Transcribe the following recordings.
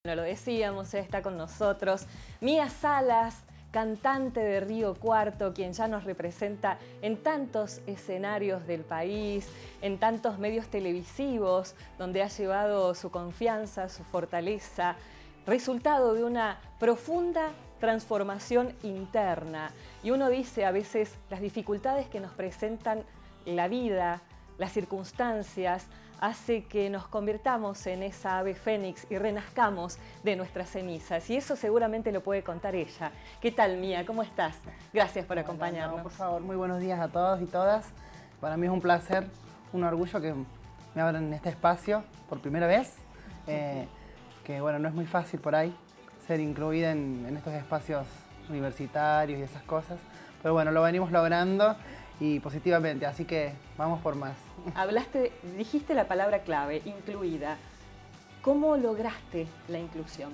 No lo decíamos, está con nosotros Mía Salas, cantante de Río Cuarto, quien ya nos representa en tantos escenarios del país, en tantos medios televisivos, donde ha llevado su confianza, su fortaleza, resultado de una profunda transformación interna. Y uno dice a veces las dificultades que nos presentan la vida, las circunstancias, hace que nos convirtamos en esa ave fénix y renazcamos de nuestras cenizas. Y eso seguramente lo puede contar ella. ¿Qué tal, Mía? ¿Cómo estás? Gracias por acompañarnos. No, por favor, muy buenos días a todos y todas. Para mí es un placer, un orgullo que me abran en este espacio por primera vez. Que bueno, no es muy fácil por ahí ser incluida en estos espacios universitarios y esas cosas. Pero bueno, lo venimos logrando y positivamente, así que vamos por más. Dijiste la palabra clave, incluida. ¿Cómo lograste la inclusión?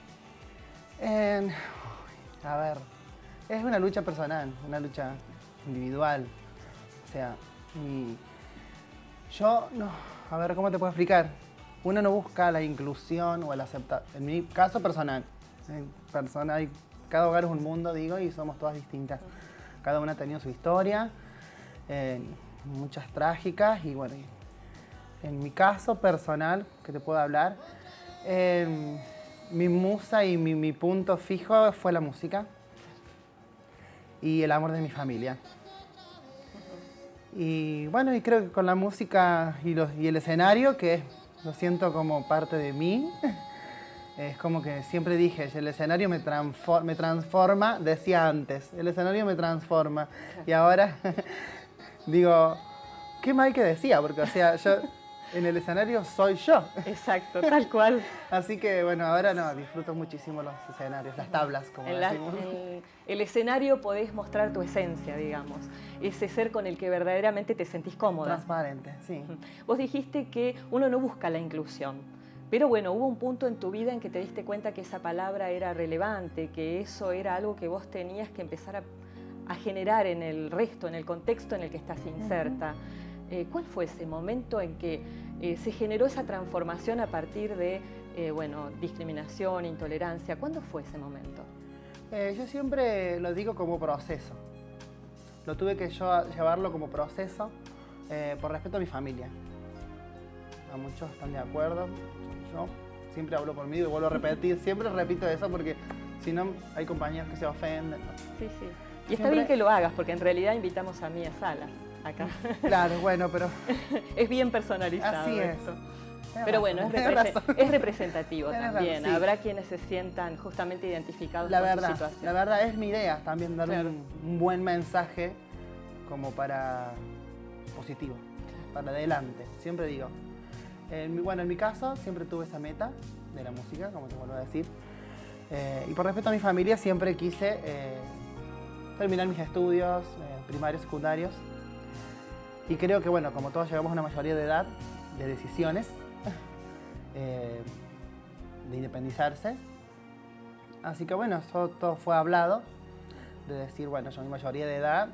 A ver, es una lucha personal, una lucha individual. O sea, yo no, a ver, ¿cómo te puedo explicar? Uno no busca la inclusión o el aceptar. En mi caso personal, cada hogar es un mundo, digo, y somos todas distintas. Cada una ha tenido su historia. Muchas trágicas y bueno, en mi caso personal, que te puedo hablar, mi musa y mi punto fijo fue la música y el amor de mi familia. Y bueno, y creo que con la música y el escenario, que lo siento como parte de mí, es como que siempre dije, el escenario me transforma, decía antes, el escenario me transforma y ahora... Digo, qué mal que decía, porque o sea, yo en el escenario soy yo. Exacto, tal cual. Así que bueno, ahora no, disfruto muchísimo los escenarios, las tablas, como decimos. En el escenario podés mostrar tu esencia, digamos, ese ser con el que verdaderamente te sentís cómoda. Transparente, sí. Vos dijiste que uno no busca la inclusión, pero bueno, hubo un punto en tu vida en que te diste cuenta que esa palabra era relevante, que eso era algo que vos tenías que empezar a generar en el resto, en el contexto en el que estás inserta. ¿Cuál fue ese momento en que se generó esa transformación a partir de bueno, discriminación, intolerancia? ¿Cuándo fue ese momento? Yo siempre lo digo como proceso. Lo tuve que yo llevarlo como proceso por respeto a mi familia. A muchos están de acuerdo. Yo siempre hablo por mí y vuelvo a repetir. Siempre repito eso porque si no hay compañeros que se ofenden. Sí, sí. Y está bien que lo hagas, porque en realidad invitamos a Mía Salas acá. Claro, bueno, pero... Es bien personalizado. Así es. Esto. Pero bueno, es representativo también. Razón, sí. Habrá quienes se sientan justamente identificados con tu situación. La verdad es mi idea también dar claro. un buen mensaje como para positivo, para adelante. Siempre digo. Bueno, en mi caso siempre tuve esa meta de la música, como te vuelvo a decir. Y por respeto a mi familia siempre quise... terminar mis estudios primarios, secundarios. Y creo que, bueno, como todos llegamos a una mayoría de edad, de decisiones, de independizarse. Así que, bueno, todo fue hablado, de decir, bueno, yo a mi mayoría de edad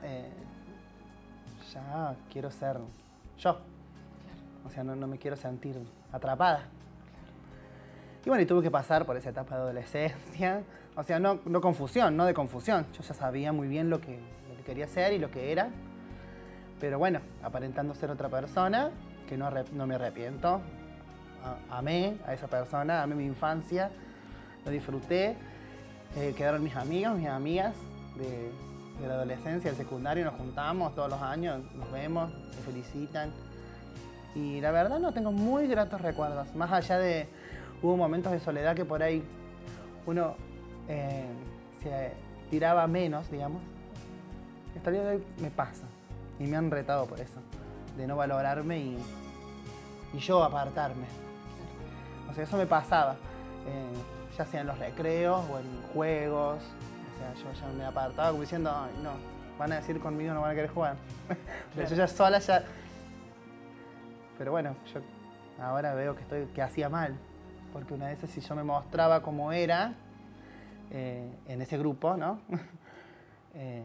ya quiero ser yo. O sea, no me quiero sentir atrapada. Y bueno, y tuve que pasar por esa etapa de adolescencia. O sea, no confusión, no de confusión. Yo ya sabía muy bien lo que quería ser y lo que era. Pero bueno, aparentando ser otra persona, que no me arrepiento. Amé a esa persona, amé mi infancia, lo disfruté. Quedaron mis amigos, mis amigas de la adolescencia, del secundario. Nos juntamos todos los años, nos vemos, me felicitan. Y la verdad no tengo muy gratos recuerdos. Más allá de... Hubo momentos de soledad que por ahí uno se tiraba menos, digamos. Esta día de hoy me pasa y me han retado por eso, de no valorarme y yo apartarme. O sea, eso me pasaba, ya sea en los recreos o en juegos. O sea, yo ya me apartaba como diciendo, ay, no, van a decir conmigo, no van a querer jugar. Claro. Yo ya sola ya... Pero bueno, yo ahora veo que hacía mal. Porque una vez si yo me mostraba como era en ese grupo, ¿no?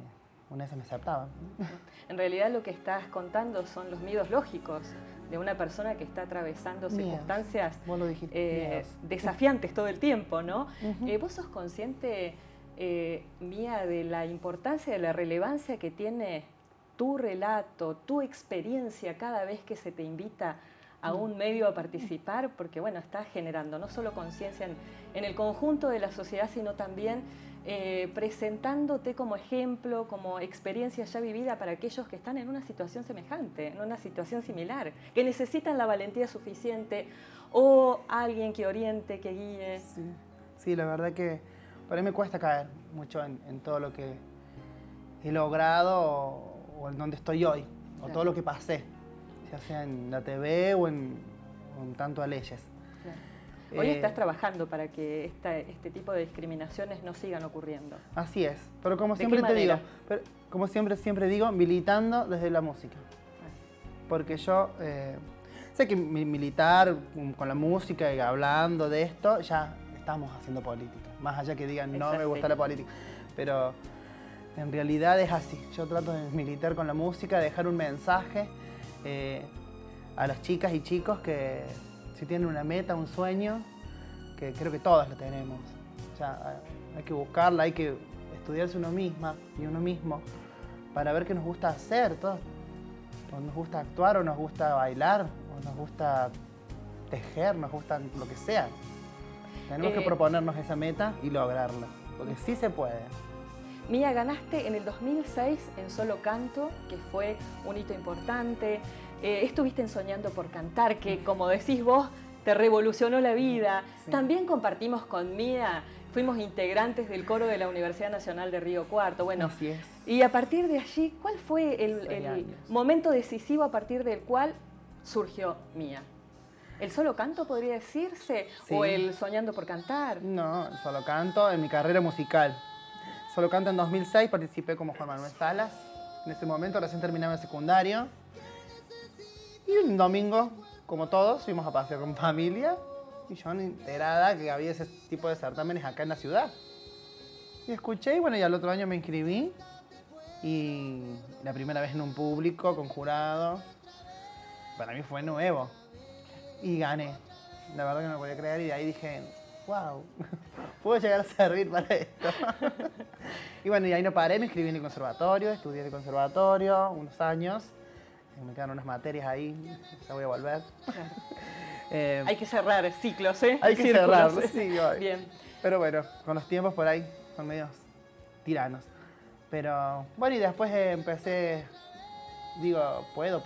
una vez me aceptaban. En realidad lo que estás contando son los miedos lógicos de una persona que está atravesando circunstancias Vos lo dijiste, desafiantes todo el tiempo, ¿no? ¿Vos sos consciente, Mía, de la importancia, de la relevancia que tiene tu relato, tu experiencia cada vez que se te invita a un medio a participar? Porque bueno, estás generando no solo conciencia en el conjunto de la sociedad, sino también presentándote como ejemplo, como experiencia ya vivida para aquellos que están en una situación semejante, en una situación similar, que necesitan la valentía suficiente o alguien que oriente, que guíe. Sí, la verdad que para mí me cuesta caer mucho en todo lo que he logrado o en donde estoy hoy, o todo lo que pasé, ya sea en la TV o en tanto a leyes. Hoy estás trabajando para que este tipo de discriminaciones no sigan ocurriendo. Así es, pero como siempre te digo, como siempre digo, militando desde la música. Porque yo sé que militar con la música y hablando de esto, ya estamos haciendo política. Más allá que digan no me gusta la política. Pero en realidad es así. Yo trato de militar con la música, dejar un mensaje a las chicas y chicos que si tienen una meta, un sueño, que creo que todos lo tenemos. O sea, hay que buscarla, hay que estudiarse uno misma y uno mismo para ver qué nos gusta hacer. Todos. O nos gusta actuar, o nos gusta bailar, o nos gusta tejer, nos gusta lo que sea. Tenemos que proponernos esa meta y lograrla, porque sí se puede. Mía, ganaste en el 2006 en Solo Canto, que fue un hito importante. Estuviste en Soñando por Cantar, que como decís vos, te revolucionó la vida. Sí. También compartimos con Mía, fuimos integrantes del coro de la Universidad Nacional de Río Cuarto. Bueno, así es. Y a partir de allí, ¿cuál fue el momento decisivo a partir del cual surgió Mía? ¿El Solo Canto podría decirse? Sí. ¿O el Soñando por Cantar? No, el Solo Canto en mi carrera musical. Solo Canto en 2006, participé como Juan Manuel Salas. En ese momento recién terminaba el secundario. Y un domingo, como todos, fuimos a pasear con familia. Y yo enterada que había ese tipo de certámenes acá en la ciudad. Y escuché, y bueno, y al otro año me inscribí. Y la primera vez en un público, con jurado. Para mí fue nuevo. Y gané. La verdad que no lo podía creer. Y de ahí dije, wow, puedo llegar a servir para esto. Y bueno, y ahí no paré, me inscribí en el conservatorio, estudié en el conservatorio unos años. Me quedan unas materias ahí, ya voy a volver. Hay que cerrar ciclos, ¿eh? Hay que cerrar, sí. Bien. Pero bueno, con los tiempos por ahí son medios tiranos. Pero bueno, y después empecé, digo, puedo.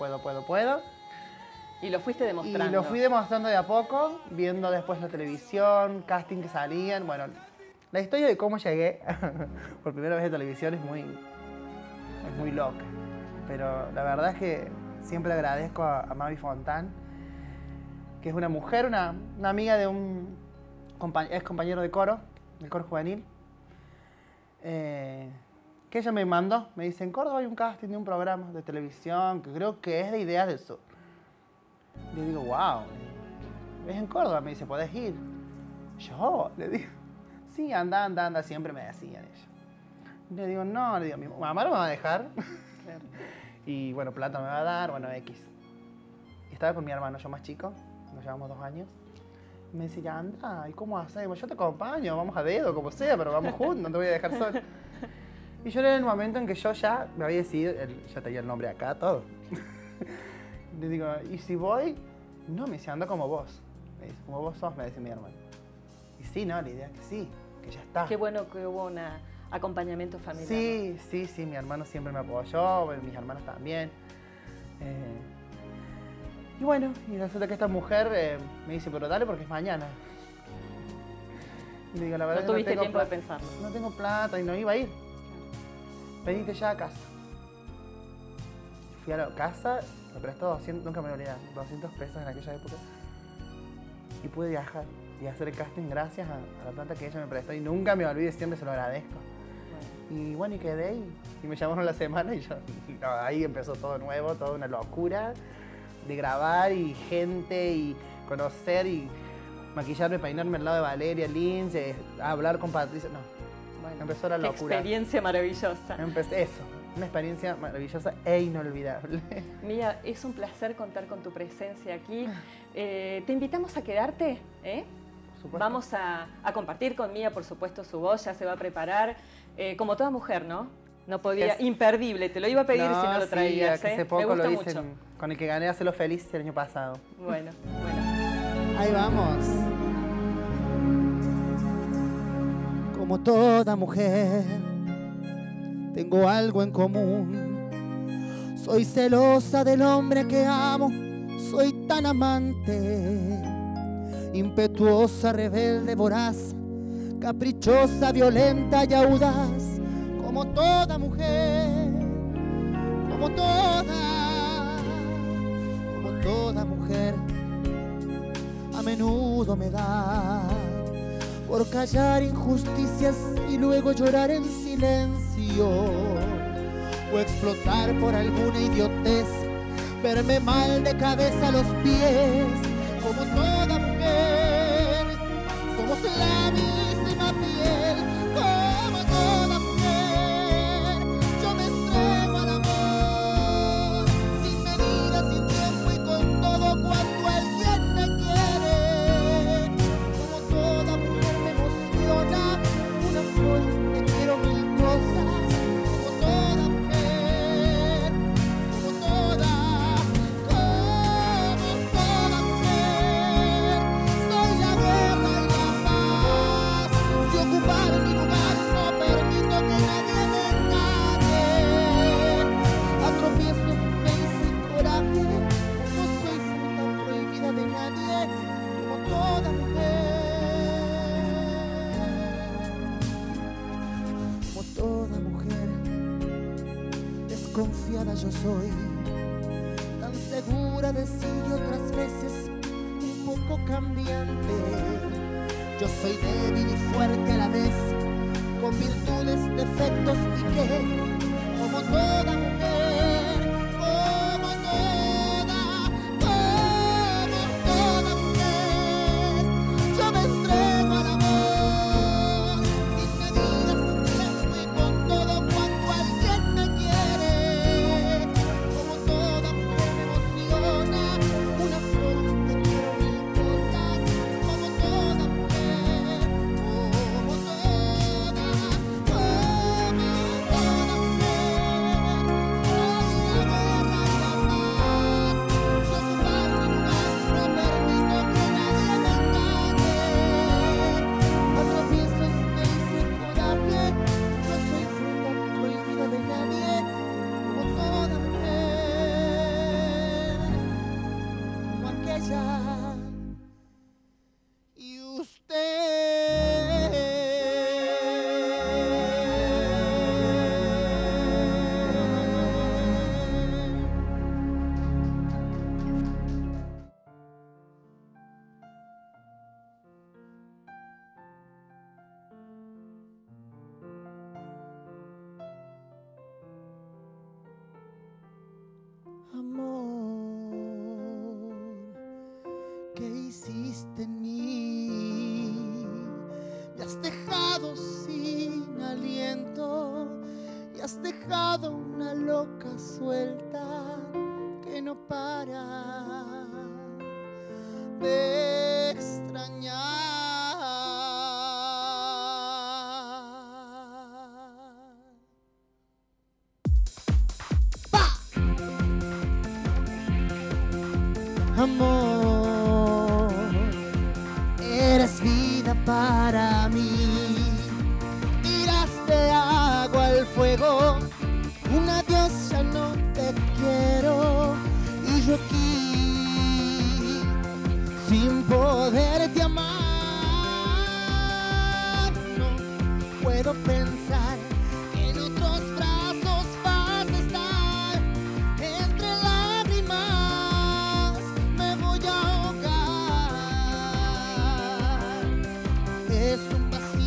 Y lo fuiste demostrando. Y lo fui demostrando de a poco, viendo después la televisión, casting que salían. Bueno, la historia de cómo llegué por primera vez a televisión es muy loca. Pero la verdad es que siempre agradezco a Mavi Fontán, que es una mujer, una amiga de un ex compañero de coro, del coro juvenil, que ella me mandó, me dice, en Córdoba hay un casting de un programa de televisión que creo que es de Ideas del Sur. Le digo, wow, es en Córdoba, me dice, ¿podés ir? Yo, le digo, sí, anda, siempre me decían ellos. Le digo, no, mi mamá no me va a dejar. Claro. Y bueno, plata me va a dar, bueno, X. Y estaba con mi hermano, yo más chico, nos llevamos 2 años. Y me dice, ya anda, ¿y cómo hacemos? Yo te acompaño, vamos a dedo, como sea, pero vamos juntos, no te voy a dejar solo. Y yo era en el momento en que yo ya me había decidido, ya tenía el nombre acá, todo. Le digo, ¿y si voy? No, me dice, anda como vos. Me dice, como vos sos, me dice mi hermano. Y sí, no, la idea es que sí, que ya está. Qué bueno que hubo un acompañamiento familiar. Sí, mi hermano siempre me apoyó, mis hermanos también. Y bueno, y resulta que esta mujer me dice, pero dale porque es mañana. Y le digo, la verdad no tuviste tiempo de pensarlo. No tengo plata y no iba a ir. Venite ya a casa. Fui a la casa, me prestó 200, nunca me voy a olvidar, 200 pesos en aquella época. Y pude viajar y hacer el casting gracias a la plata que ella me prestó. Y nunca me olvidé, siempre se lo agradezco. Y bueno, y quedé y me llamaron la semana y yo, ahí empezó todo nuevo, toda una locura de grabar y gente y conocer y maquillarme, peinarme al lado de Valeria Lynch, hablar con Patricia, no. Bueno, empezó la locura. Experiencia maravillosa. Eso. una experiencia maravillosa e inolvidable. Mía, es un placer contar con tu presencia aquí. Te invitamos a quedarte, ¿eh? Vamos a compartir con Mía, por supuesto, su voz, ya se va a preparar. Como toda mujer, ¿no? No podía, imperdible, te lo iba a pedir si no lo traías. Sí, hace poco lo hice con el que gané Hacelo Feliz el año pasado. Bueno. Ahí vamos. Como toda mujer, tengo algo en común. Soy celosa del hombre que amo, soy tan amante. Impetuosa, rebelde, voraz, caprichosa, violenta y audaz. Como toda mujer, como toda mujer, a menudo me da por callar injusticias y luego llorar en silencio, o explotar por alguna idiotez, verme mal de cabeza a los pies. Como toda mujer, somos la misma piel. Como toda mujer, yo me entrego al amor, sin medida, sin tiempo y con todo cuanto alguien me quiere. Como toda mujer me emociona una flor, te quiero mil cosas. Como toda mujer, como toda mujer, soy la guerra y la paz. Si ocupar mi lugar no permito que nadie me engañe. A tropiezos me hice coraje, no soy fruta prohibida de nadie. Como toda mujer, desconfiada yo soy, tan segura de sí y otras veces un poco cambiante. Yo soy débil y fuerte a la vez, con virtudes, defectos y que, como toda mujer, como toda mujer, yo me entrego al amor, sin medida, sin tiempo y con todo cuanto alguien me quiere. Como toda mujer me emociona una flor, te quiero mil cosas. Como toda mujer, como toda ¿qué hiciste en mí? Me has dejado sin aliento y has dejado una loca suelta que no para de extrañar. ¡Pa! Amor, eres vida para mí. Tiraste agua al fuego, un adiós, ya no te quiero. Y yo aquí, sin poderte amar, no puedo pensar que en otros brazos vas a estar. Entre lágrimas me voy a ahogar. Es un vacío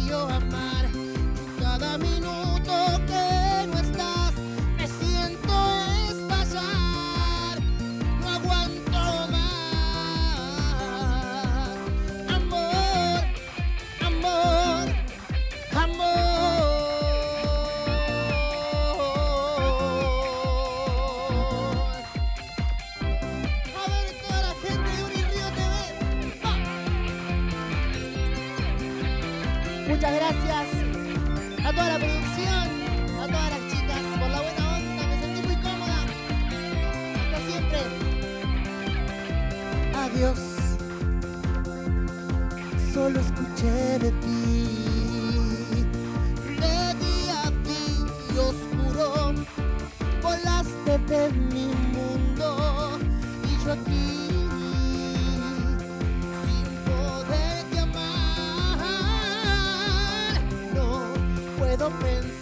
adiós, solo escuché de ti. De día a ti oscuro, volaste de mi mundo y yo aquí, sin poderte amar, no puedo pensar